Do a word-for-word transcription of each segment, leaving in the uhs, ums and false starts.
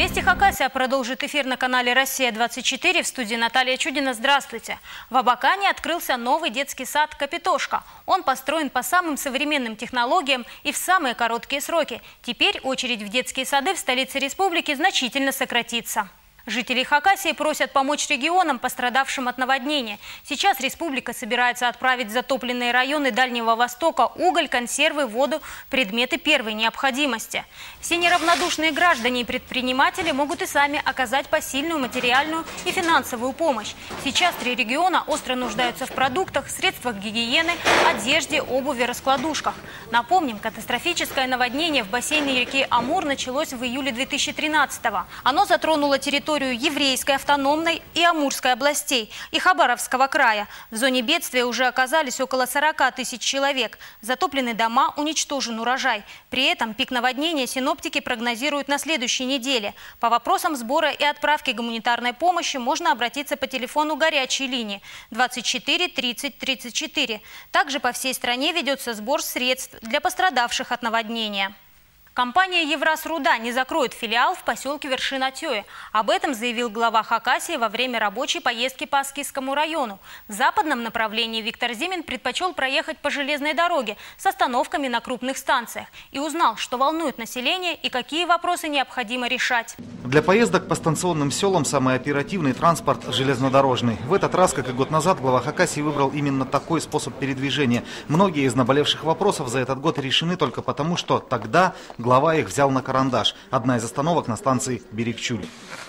Вести Хакасия продолжит эфир на канале «Россия двадцать четыре». В студии Наталья Чудина. Здравствуйте. В Абакане открылся новый детский сад «Капитошка». Он построен по самым современным технологиям и в самые короткие сроки. Теперь очередь в детские сады в столице республики значительно сократится. Жители Хакасии просят помочь регионам, пострадавшим от наводнения. Сейчас республика собирается отправить в затопленные районы Дальнего Востока уголь, консервы, воду, предметы первой необходимости. Все неравнодушные граждане и предприниматели могут и сами оказать посильную материальную и финансовую помощь. Сейчас три региона остро нуждаются в продуктах, средствах гигиены, одежде, обуви, раскладушках. Напомним, катастрофическое наводнение в бассейне реки Амур началось в июле две тысячи тринадцатого. Оно затронуло территорию Еврейской автономной и Амурской областей и Хабаровского края. В зоне бедствия уже оказались около сорока тысяч человек. Затоплены дома, уничтожен урожай. При этом пик наводнения синоптики прогнозируют на следующей неделе. По вопросам сбора и отправки гуманитарной помощи можно обратиться по телефону горячей линии двадцать четыре тридцать тридцать четыре. Также по всей стране ведется сбор средств для пострадавших от наводнения. Компания «Евраз-Руда» не закроет филиал в поселке Вершина-Тёе. Об этом заявил глава Хакасии во время рабочей поездки по Аскизскому району. В западном направлении Виктор Зимин предпочел проехать по железной дороге с остановками на крупных станциях и узнал, что волнует население и какие вопросы необходимо решать. Для поездок по станционным селам самый оперативный транспорт – железнодорожный. В этот раз, как и год назад, глава Хакасии выбрал именно такой способ передвижения. Многие из наболевших вопросов за этот год решены только потому, что тогда глава их взял на карандаш. Одна из остановок на станции Берегчуль.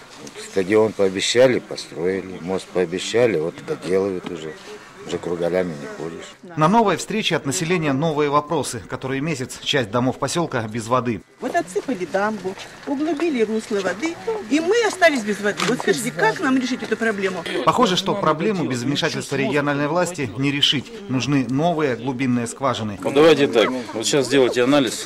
Стадион пообещали, построили, мост пообещали, вот доделывают уже. Уже кругалями не ходишь. На новой встрече от населения новые вопросы, которые месяц часть домов поселка без воды. Вот отсыпали дамбу, углубили русло воды, и мы остались без воды. Вот скажите, как нам решить эту проблему? Похоже, что проблему без вмешательства региональной власти не решить. Нужны новые глубинные скважины. Ну, давайте так, вот сейчас сделайте анализ,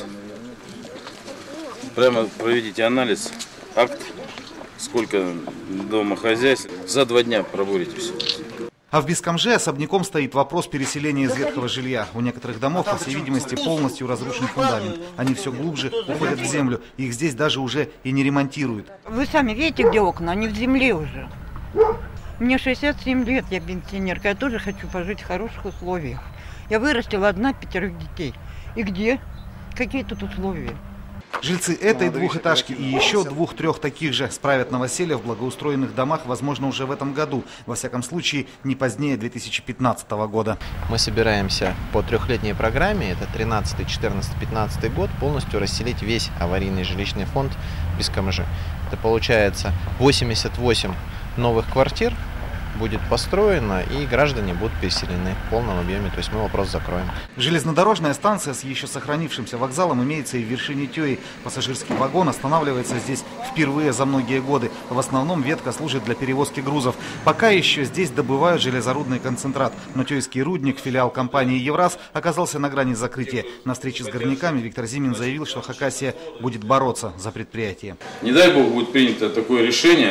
прямо проведите анализ, акт, сколько домохозяйств, за два дня пробурите все. А в Бескомже особняком стоит вопрос переселения из ветхого жилья. У некоторых домов, по всей видимости, полностью разрушен фундамент. Они все глубже уходят в землю. Их здесь даже уже и не ремонтируют. Вы сами видите, где окна? Они в земле уже. Мне шестьдесят семь лет, я пенсионерка. Я тоже хочу пожить в хороших условиях. Я вырастила одна пятерых детей. И где? Какие тут условия? Жильцы этой двухэтажки и еще двух-трех таких же справят новоселье в благоустроенных домах, возможно, уже в этом году. Во всяком случае, не позднее две тысячи пятнадцатого года. Мы собираемся по трехлетней программе, это тринадцатый, четырнадцатый, пятнадцатый год, полностью расселить весь аварийный жилищный фонд Бескомжи. Это получается восемьдесят восемь новых квартир будет построено, и граждане будут переселены в полном объеме, то есть мы вопрос закроем. Железнодорожная станция с еще сохранившимся вокзалом имеется и в Вершине-Тёе. Пассажирский вагон останавливается здесь впервые за многие годы. В основном ветка служит для перевозки грузов. Пока еще здесь добывают железорудный концентрат. Но Тёйский рудник, филиал компании «Евраз», оказался на грани закрытия. На встрече с горняками Виктор Зимин заявил, что Хакасия будет бороться за предприятие. Не дай бог будет принято такое решение,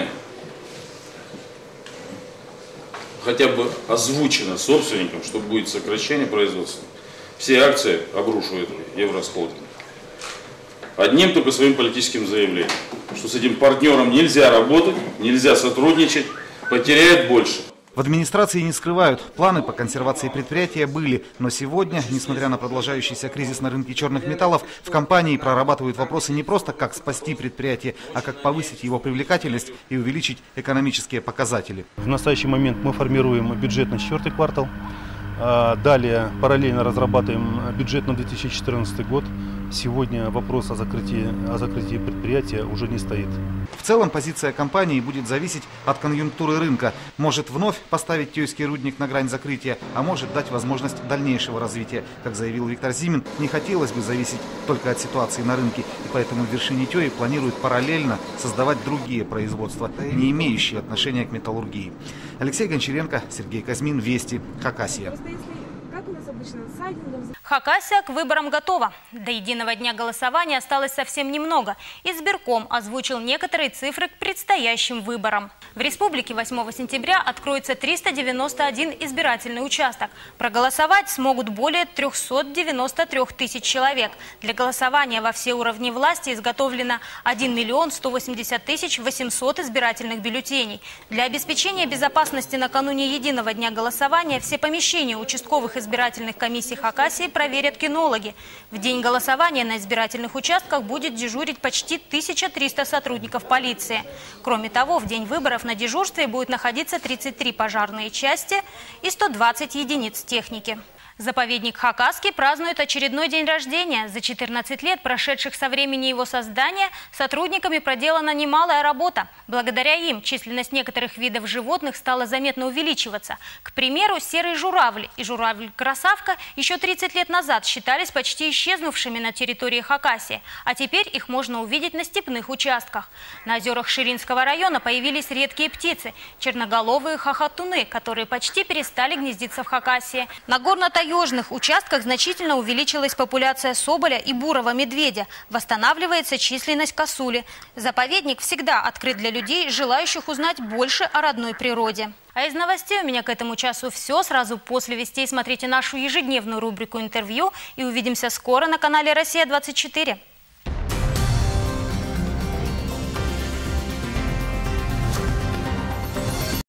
хотя бы озвучено собственникам, что будет сокращение производства. Все акции обрушивают Евросхолдинг. Одним только своим политическим заявлением, что с этим партнером нельзя работать, нельзя сотрудничать, потеряет больше. В администрации не скрывают, планы по консервации предприятия были. Но сегодня, несмотря на продолжающийся кризис на рынке черных металлов, в компании прорабатывают вопросы не просто как спасти предприятие, а как повысить его привлекательность и увеличить экономические показатели. В настоящий момент мы формируем бюджет на четвертый квартал. Далее параллельно разрабатываем бюджет на две тысячи четырнадцатый год. Сегодня вопрос о закрытии, о закрытии предприятия уже не стоит. В целом позиция компании будет зависеть от конъюнктуры рынка. Может вновь поставить Тёйский рудник на грань закрытия, а может дать возможность дальнейшего развития. Как заявил Виктор Зимин, не хотелось бы зависеть только от ситуации на рынке. И поэтому в Вершине-Тёе планирует параллельно создавать другие производства, не имеющие отношения к металлургии. Алексей Гончаренко, Сергей Казьмин, Вести, Хакасия. Хакасия к выборам готова. До единого дня голосования осталось совсем немного. Избирком озвучил некоторые цифры к предстоящим выборам. В республике восьмого сентября откроется триста девяносто один избирательный участок. Проголосовать смогут более трёхсот девяноста трёх тысяч человек. Для голосования во все уровни власти изготовлено один миллион сто восемьдесят тысяч восемьсот избирательных бюллетеней. Для обеспечения безопасности накануне единого дня голосования все помещения участковых избирательных комиссий Хакасии проверят кинологи. В день голосования на избирательных участках будет дежурить почти тысяча триста сотрудников полиции. Кроме того, в день выборов на дежурстве будет находиться тридцать три пожарные части и сто двадцать единиц техники. Заповедник Хакасский празднует очередной день рождения. За четырнадцать лет, прошедших со времени его создания, сотрудниками проделана немалая работа. Благодаря им численность некоторых видов животных стала заметно увеличиваться. К примеру, серый журавль и журавль-красавка еще тридцать лет назад считались почти исчезнувшими на территории Хакасии, а теперь их можно увидеть на степных участках. На озерах Ширинского района появились редкие птицы – черноголовые хохотуны, которые почти перестали гнездиться в Хакасии. На горно-таежных участках значительно увеличилась популяция соболя и бурого медведя. Восстанавливается численность косули. Заповедник всегда открыт для людей, желающих узнать больше о родной природе. А из новостей у меня к этому часу все. Сразу после вестей смотрите нашу ежедневную рубрику «Интервью» и увидимся скоро на канале «Россия двадцать четыре».